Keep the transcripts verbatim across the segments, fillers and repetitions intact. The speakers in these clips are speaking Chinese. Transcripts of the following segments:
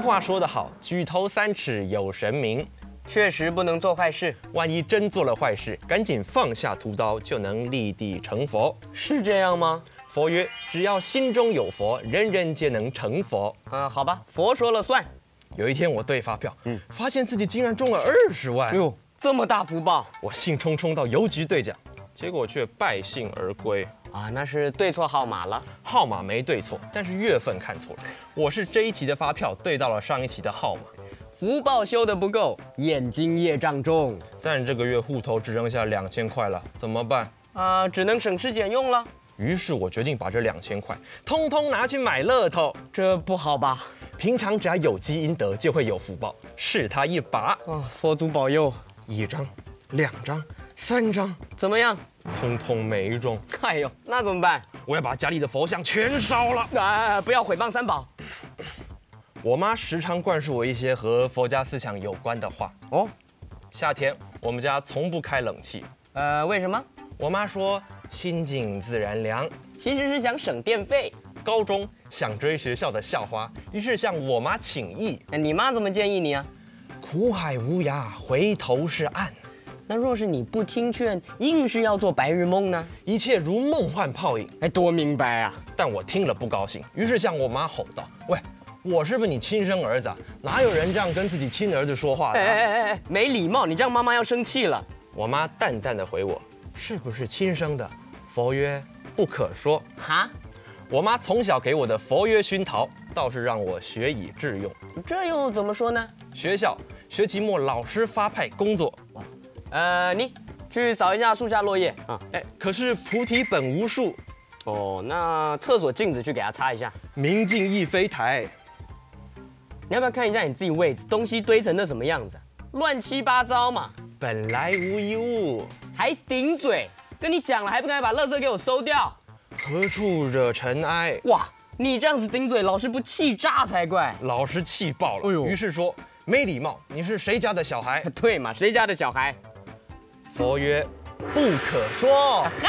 话说得好，举头三尺有神明。 确实不能做坏事。 万一真做了坏事，赶紧放下屠刀，就能立地成佛。 是这样吗？ 佛曰：只要心中有佛，人人皆能成佛。 啊、呃，好吧，佛说了算。 有一天我对发票，嗯，发现自己竟然中了二十万。 哎呦，这么大福报！ 我兴冲冲到邮局兑奖，结果却败兴而归。 啊，那是对错号码了。 号码没对错，但是月份看错了。我是这一期的发票对到了上一期的号码。 福报修得不够，眼睛业障重。 但这个月户头只剩下两千块了，怎么办？ 啊、呃，只能省吃俭用了。 于是我决定把这两千块通通拿去买乐透。 这不好吧？ 平常只要有积阴德，就会有福报，试他一把。 啊，佛祖保佑！ 一张、两张、三张， 怎么样？ 通通没中。 哎呦，那怎么办？ 我要把家里的佛像全烧了。 啊，不要毁谤三宝。 我妈时常灌输我一些和佛家思想有关的话。哦，夏天我们家从不开冷气。 呃，为什么？ 我妈说心静自然凉， 其实是想省电费。 高中想追学校的校花，于是向我妈请益。 哎，你妈怎么建议你啊？ 苦海无涯，回头是岸。 那若是你不听劝，硬是要做白日梦呢？ 一切如梦幻泡影。 哎，多明白啊！ 但我听了不高兴，于是向我妈吼道：“喂！我是不是你亲生儿子啊？哪有人这样跟自己亲儿子说话的、啊？ 哎哎哎哎，没礼貌！你这样妈妈要生气了。” 我妈淡淡的回我：“是不是亲生的？佛曰不可说。” 哈， 我妈从小给我的佛曰熏陶，倒是让我学以致用。 这又怎么说呢？ 学校学期末老师发派工作， 呃，你去扫一下树下落叶啊。 哎，可是菩提本无树。 哦，那厕所镜子去给它擦一下。 明镜亦非台。 你要不要看一下你自己位置，东西堆成那什么样子、啊？乱七八糟嘛。 本来无一物， 还顶嘴！跟你讲了，还不赶快把垃圾给我收掉？ 何处惹尘埃？ 哇，你这样子顶嘴，老师不气炸才怪！ 老师气爆了，哎呦，于是说没礼貌，你是谁家的小孩？ 对嘛，谁家的小孩？ 佛曰不可说。 嗨！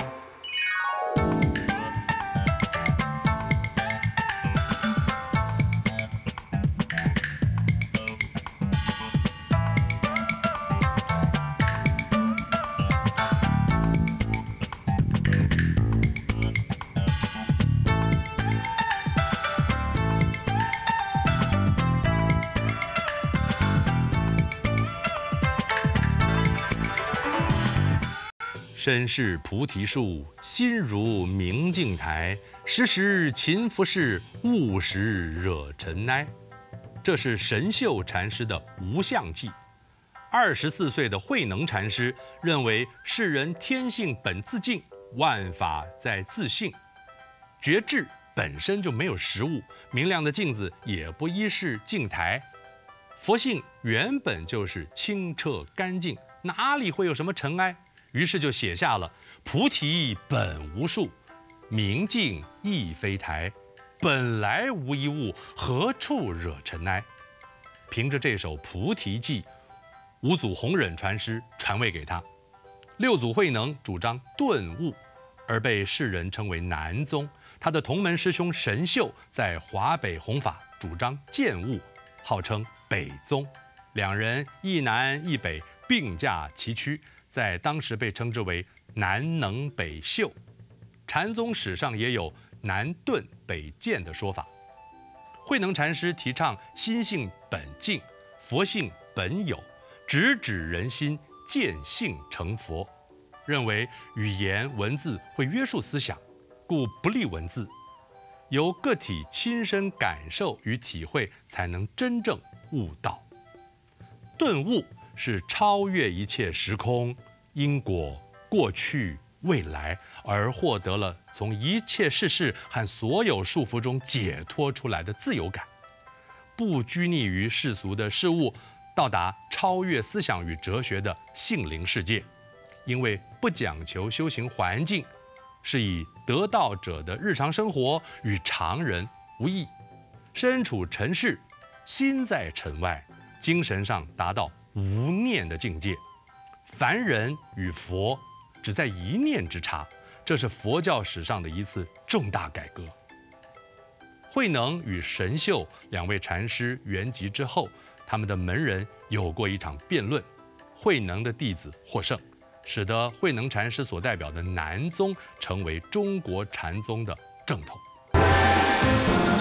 身是菩提树，心如明镜台。时时勤拂拭，勿使惹尘埃。这是神秀禅师的无相记。二十四岁的慧能禅师认为，世人天性本自净，万法在自性。觉智本身就没有实物，明亮的镜子也不依是镜台。佛性原本就是清澈干净，哪里会有什么尘埃？于是就写下了“菩提本无树，明镜亦非台，本来无一物，何处惹尘埃”。凭着这首《菩提记》，五祖弘忍传师传位给他，六祖慧能主张顿悟，而被世人称为南宗。他的同门师兄神秀在华北弘法，主张渐悟，号称北宗。两人一南一北，并驾齐驱，在当时被称之为南能北秀。禅宗史上也有南顿北渐的说法。慧能禅师提倡心性本净，佛性本有，直指人心，见性成佛，认为语言文字会约束思想，故不立文字，由个体亲身感受与体会，才能真正悟道。顿悟是超越一切时空、因果、过去、未来，而获得了从一切世事和所有束缚中解脱出来的自由感，不拘泥于世俗的事物，到达超越思想与哲学的性灵世界。因为不讲求修行环境，是以得道者的日常生活与常人无异，身处尘世，心在尘外，精神上达到无念的境界。凡人与佛只在一念之差，这是佛教史上的一次重大改革。 慧能与神秀两位禅师圆寂之后，他们的门人有过一场辩论，慧能的弟子获胜，使得慧能禅师所代表的南宗成为中国禅宗的正统。